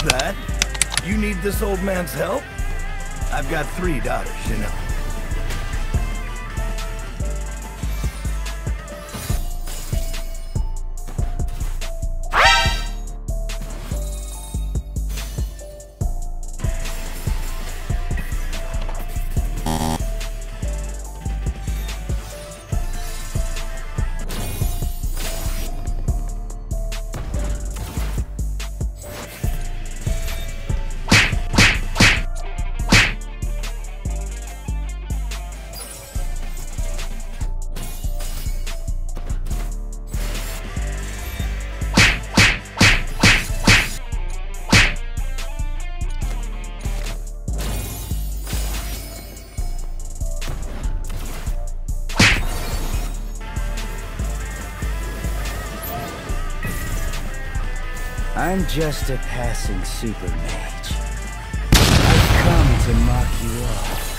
that. You need this old man's help? I've got 3 daughters, you know. I'm just a passing super mage. I've come to mock you all.